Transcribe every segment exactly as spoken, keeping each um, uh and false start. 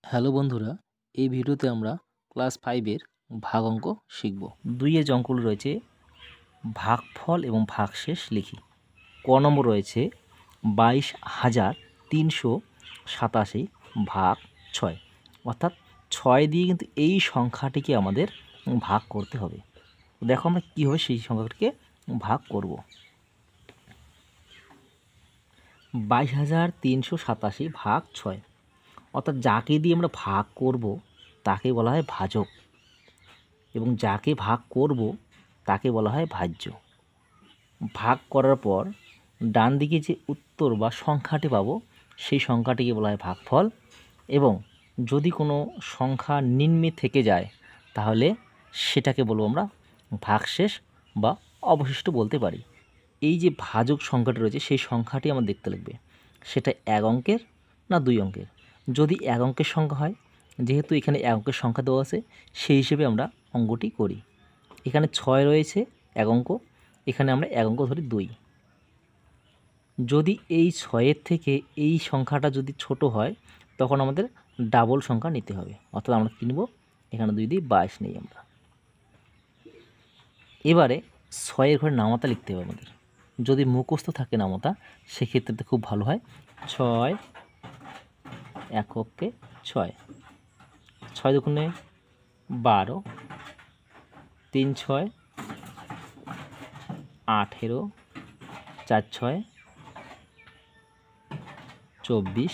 Hello বন্ধুরা, এই ভিডিওতে আমরা ক্লাস ফাইভের ভাগ অঙ্ক শিখব। দুইয়ে যে অঙ্কগুলো রয়েছে ভাগফল এবং ভাগশেষ লিখি। ক নম্বর রয়েছে বাইশ হাজার তিনশো সাতাশি ভাগ ছয়, অর্থাৎ ছয় দিয়ে কিন্তু এই সংখ্যাটিকে আমাদের ভাগ করতে হবে। দেখো আমরা কীভাবে সেই সংখ্যাটিকে ভাগ করব। বাইশ হাজার তিনশো সাতাশি ভাগ ছয়, অর্থাৎ যাকে দিয়ে আমরা ভাগ করব তাকে বলা হয় ভাজক এবং যাকে ভাগ করব তাকে বলা হয় ভাজ্য। ভাগ করার পর ডান দিকে যে উত্তর বা সংখ্যাটি পাবো সেই সংখ্যাটিকে বলা হয় ভাগফল, এবং যদি কোনো সংখ্যা নিম্নে থেকে যায় তাহলে সেটাকে বলবো আমরা ভাগশেষ বা অবশিষ্ট বলতে পারি। এই যে ভাজক সংখ্যাটি রয়েছে সেই সংখ্যাটি আমার দেখতে লাগবে, সেটা এক অঙ্কের না দুই অঙ্কের। যদি এক অঙ্কের সংখ্যা হয়, যেহেতু এখানে এক অঙ্কের সংখ্যা দেওয়া আছে সেই হিসেবে আমরা অঙ্কটি করি। এখানে ছয় রয়েছে এক অঙ্ক, এখানে আমরা এক অঙ্ক ধরি দুই। যদি এই ছয়ের থেকে এই সংখ্যাটা যদি ছোট হয় তখন আমাদের ডাবল সংখ্যা নিতে হবে, অর্থাৎ আমরা কিনব এখানে দুই দিয়ে বাইশ নেই আমরা। এবারে ছয়ের ঘরে নামতা লিখতে হবে আমাদের। যদি মুখস্থ থাকে নামতা সেক্ষেত্রে খুব ভালো হয়। ছয় এককে ছয়, ছয় দুগুণে বারো, তিন ছয় আঠেরো, চার ছয় চব্বিশ।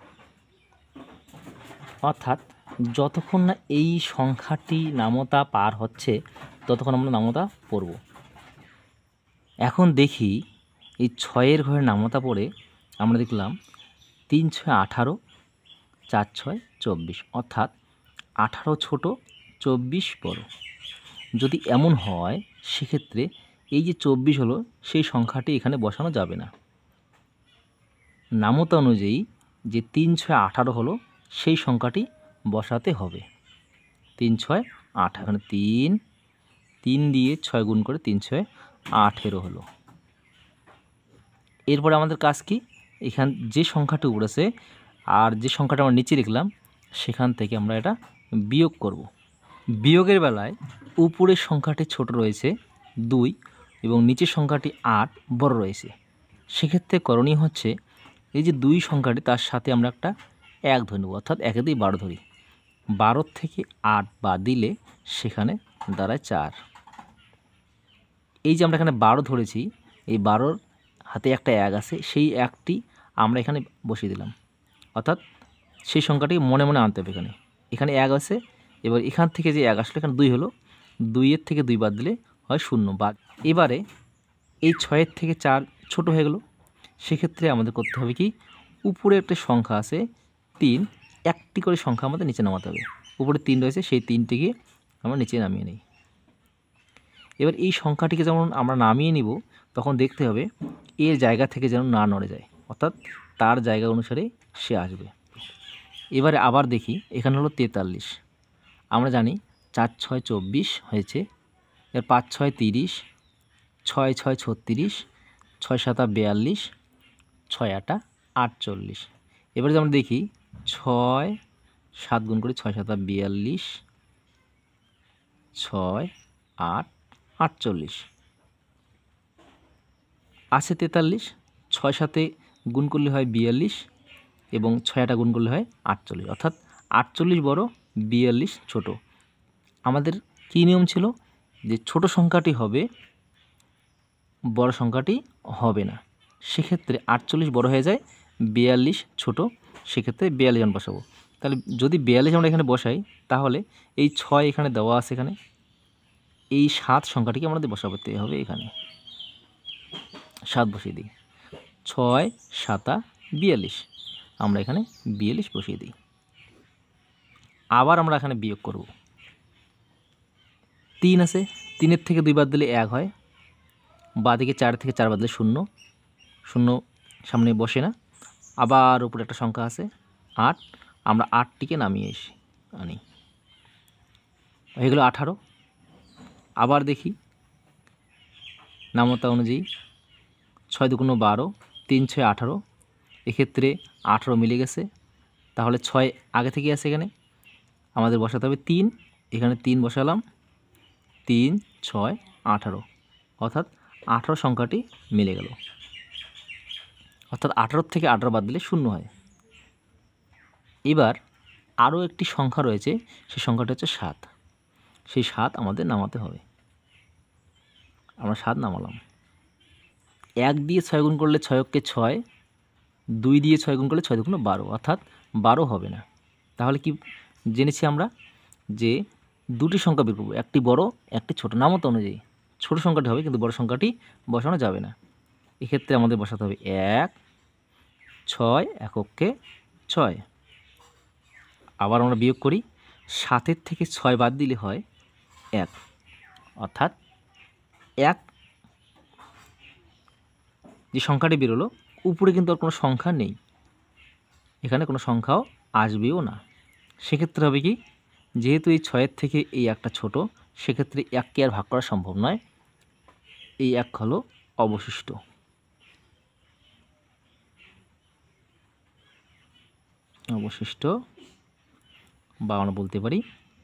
অর্থাৎ যতক্ষণ না এই সংখ্যাটি নামতা পার হচ্ছে ততক্ষণ আমরা নামতা পড়ব। এখন দেখি এই ছয়ের ঘরে নামতা পড়ে আমরা দেখলাম তিন ছয় আঠারো, চার ছয় চব্বিশ, অর্থাৎ আঠারো ছোট চব্বিশ বড়। যদি এমন হয় সেক্ষেত্রে এই যে চব্বিশ হলো সেই সংখ্যাটি এখানে বসানো যাবে না। নামতা অনুযায়ী যে তিন ছয় আঠারো হলো সেই সংখ্যাটি বসাতে হবে। তিন ছয় আট, এখানে তিন তিন দিয়ে ছয় গুণ করে তিন ছয় আঠেরো হলো। এরপরে আমাদের কাজ কি, এখান যে সংখ্যাটি উড়েছে আর যে সংখ্যাটা আমরা নিচে লিখলাম সেখান থেকে আমরা এটা বিয়োগ করব। বিয়োগের বেলায় উপরের সংখ্যাটি ছোট রয়েছে দুই এবং নিচের সংখ্যাটি আট বড় রয়েছে। সেক্ষেত্রে করণীয় হচ্ছে এই যে দুই সংখ্যাটি তার সাথে আমরা একটা এক ধরে নেব, অর্থাৎ একে দুই বারো ধরি। বারোর থেকে আট বাদ দিলে সেখানে দাঁড়ায় চার। এই যে আমরা এখানে বারো ধরেছি, এই বারোর হাতে একটা এক আছে, সেই একটি আমরা এখানে বসিয়ে দিলাম, অর্থাৎ সেই সংখ্যাটি মনে মনে আনতে হবে। এখানে এখানে এক আছে, এবার এখান থেকে যে এক আসলে এখানে দুই হলো, দুইয়ের থেকে দুই বাদ দিলে হয় শূন্য বাদ। এবারে এই ছয়ের থেকে চার ছোট হয়ে গেল, সেক্ষেত্রে আমাদের করতে হবে কি, উপরে একটা সংখ্যা আছে তিন, একটি করে সংখ্যা আমাদের নিচে নামাতে হবে। উপরে তিন রয়েছে সেই তিনটিকে আমরা নিচে নামিয়ে নিই। এবার এই সংখ্যাটিকে যেমন আমরা নামিয়ে নিব তখন দেখতে হবে এর জায়গা থেকে যেন না নড়ে যায়, অর্থাৎ তার জায়গা অনুসারে সে আসবে। এবারে আবার দেখি, এখানে হলো তেতাল্লিশ, আমরা জানি চার ছয় চব্বিশ হয়েছে, এর পাঁচ ছয় তিরিশ, ছয় ছয় ছত্রিশ, ছয় সাতা বিয়াল্লিশ, ছয় আটা আটচল্লিশ। এবারে আমরা দেখি ছয় সাত গুণ করে ছয় সাতা বিয়াল্লিশ, ছয় আট আটচল্লিশ আছে তেতাল্লিশ, ছয় সাথে গুণ করলে হয় বিয়াল্লিশ এবং ছয় আটা গুণ করলে হয় আটচল্লিশ, অর্থাৎ আটচল্লিশ বড় বিয়াল্লিশ ছোট। আমাদের কী নিয়ম ছিল যে ছোট সংখ্যাটি হবে, বড় সংখ্যাটি হবে না। সেক্ষেত্রে আটচল্লিশ বড় হয়ে যায়, বিয়াল্লিশ ছোট, সেক্ষেত্রে বিয়াল্লিশ জন বসাবো। তাহলে যদি বিয়াল্লিশ আমরা এখানে বসাই তাহলে এই ছয় এখানে দেওয়া আছে, এখানে এই সাত সংখ্যাটিকে আমাদের বসাতে হবে। এখানে সাত বসিয়ে দিই, ছয় সাতা বিয়াল্লিশ, আমরা এখানে বিয়াল্লিশ বসিয়ে দিই। আবার আমরা এখানে বিয়োগ করব, তিন আছে, তিনের থেকে দুই বাদ দিলে এক হয়, বাঁদিকে চার থেকে চার বাদ দিলে শূন্য, শূন্য সামনে বসে না। আবার উপরে একটা সংখ্যা আছে আট, আমরা আটটিকে নামিয়ে এসে আনি, এগুলো আঠারো। আবার দেখি নামতা অনুযায়ী ছয় দুগুণ বারো, তিন ছয় আঠারো, এক্ষেত্রে আঠারো মিলে গেছে, তাহলে ছয় আগে থেকে আছে, এখানে আমাদের বসাতে হবে তিন, এখানে তিন বসালাম, তিন ছয় আঠারো, অর্থাৎ আঠারো সংখ্যাটি মিলে গেল। অর্থাৎ আঠারো থেকে আঠারো বাদ দিলে শূন্য হয়। এবার আরও একটি সংখ্যা রয়েছে, সেই সংখ্যাটা হচ্ছে সাত। সেই সাত আমাদের নামাতে হবে। আমরা সাত নামালাম। এক দিয়ে ছয় গুণ করলে ছয়কে ছয়, দুই দিয়ে ছয় গুণ করলে ছয় দুগুণ বারো, অর্থাৎ বারো হবে না। তাহলে কি জেনেছি আমরা যে দুটি সংখ্যা বের করব, একটি বড় একটি ছোট, নামতা অনুযায়ী ছোট সংখ্যাটি হবে কিন্তু বড় সংখ্যাটি বসানো যাবে না। এক্ষেত্রে আমাদের বসাতে হবে এক, ছয় এককে ছয়। আবার আমরা বিয়োগ করি, সাতের থেকে ছয় বাদ দিলে হয় এক, অর্থাৎ এক যে সংখ্যাটি বেরোলো উপরে কিন্তু আর কোনো সংখ্যা নেই, এখানে কোনো সংখ্যাও আসবেও না। সেক্ষেত্রে হবে কি, যেহেতু এই ছয়ের থেকে এই একটা ছোট, সেক্ষেত্রে এককে আর ভাগ করা সম্ভব নয়, এই এক হলো অবশিষ্ট। অবশিষ্ট বা আমরা বলতে পারি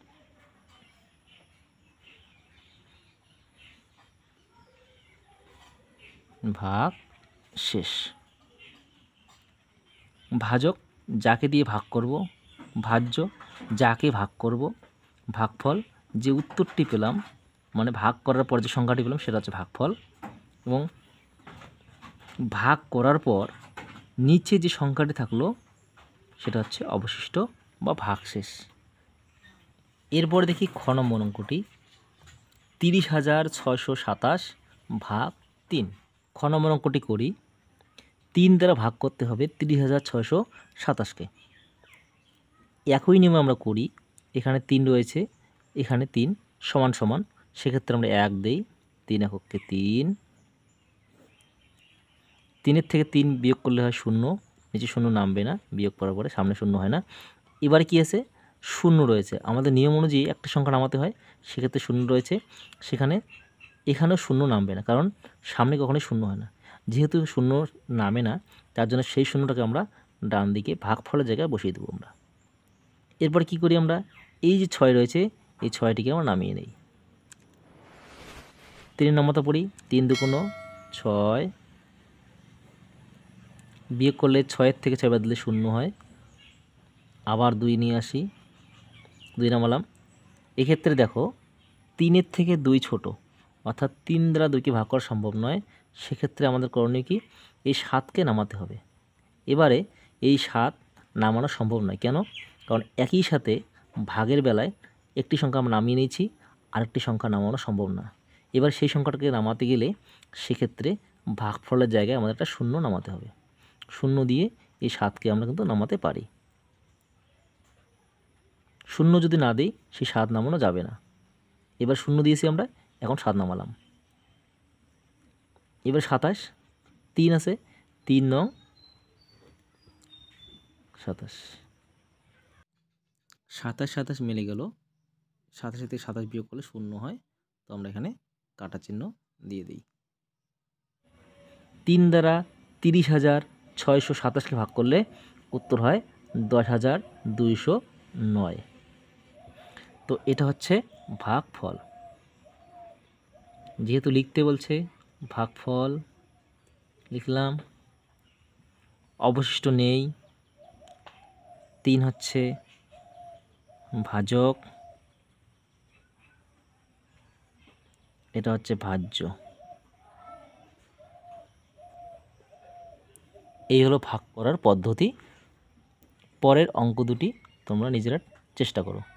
ভাগ শেষ। ভাজক যাকে দিয়ে ভাগ করব, ভাজ্য যাকে ভাগ করব, ভাগফল যে উত্তরটি পেলাম, মানে ভাগ করার পর যে সংখ্যাটি পেলাম সেটা হচ্ছে ভাগফল, এবং ভাগ করার পর নিচে যে সংখ্যাটি থাকলো সেটা হচ্ছে অবশিষ্ট বা ভাগশেষ। এরপরে দেখি খ নম্বর অঙ্কটি, তিরিশ হাজার ছয়শো সাতাশ ভাগ তিন। খ নম্বর অঙ্কটি করি, তিন দ্বারা ভাগ করতে হবে তিরিশ হাজার ছয়শো সাতাশকে। একই নিয়মে আমরা করি, এখানে তিন রয়েছে, এখানে তিন সমান সমান, সেক্ষেত্রে আমরা এক দেই, তিন এককে তিন, তিনের থেকে তিন বিয়োগ করলে হয় শূন্য, নিচে শূন্য নামবে না, বিয়োগ করার পরে সামনে শূন্য হয় না। এবারে কি আছে, শূন্য রয়েছে, আমাদের নিয়ম অনুযায়ী একটা সংখ্যা নামাতে হয়, সেক্ষেত্রে শূন্য রয়েছে, সেখানে এখানেও শূন্য নামবে না, কারণ সামনে কখনোই শূন্য হয় না। যেহেতু শূন্য নামে না, তার জন্য সেই শূন্যটাকে আমরা ডান দিকে ভাগফলের জায়গায় বসিয়ে দেবো আমরা। এরপর কি করি আমরা, এই যে ছয় রয়েছে এই ছয়টিকে আমরা নামিয়ে নিই। তিনের নম্বরটা পড়ি, তিন দুগুণ ছয়, বিয়োগ করলে ছয়ের থেকে ছয় বাদ দিলে শূন্য হয়, আবার দুই নিয়ে আসি, দুই নামালাম। এক্ষেত্রে দেখো তিনের থেকে দুই ছোট, অর্থাৎ তিন দ্বারা দুইকে ভাগ করা সম্ভব নয়, সেক্ষেত্রে আমাদের করণীয় কি, এই সাতকে নামাতে হবে। এবারে এই সাত নামানো সম্ভব নয়, কেন, কারণ একই সাথে ভাগের বেলায় একটি সংখ্যা আমরা নামিয়ে নিয়েছি, আরেকটি সংখ্যা নামানো সম্ভব না। এবার সেই সংখ্যাটাকে নামাতে গেলে সেক্ষেত্রে ভাগফলের জায়গায় আমাদের একটা শূন্য নামাতে হবে, শূন্য দিয়ে এই সাতকে আমরা কিন্তু নামাতে পারি। শূন্য যদি না দিই সেই সাত নামানো যাবে না। এবার শূন্য দিয়েছি আমরা, এখন সাত নামালাম। এবার সাতাশ, তিন আছে, তিন নং সাতাশ, সাতাশ সাতাশ মিলে গেল, সাতাশ থেকে সাতাশ বিয়োগ করলে শূন্য হয়, তো আমরা এখানে কাটা চিহ্ন দিয়ে দিই। তিন দ্বারা তিরিশ হাজার ছয়শো সাতাশকে ভাগ করলে উত্তর হয় দশ হাজার দুইশো নয়। তো এটা হচ্ছে ভাগফল। যেহেতু লিখতে বলছে ভাগফল লিখলাম, অবশিষ্ট নেই, তিন হচ্ছে ভাজক, এটা হচ্ছে ভাজ্য। এই হলো ভাগ করার পদ্ধতি। পরের অঙ্ক দুটি তোমরা নিজেরা চেষ্টা করো।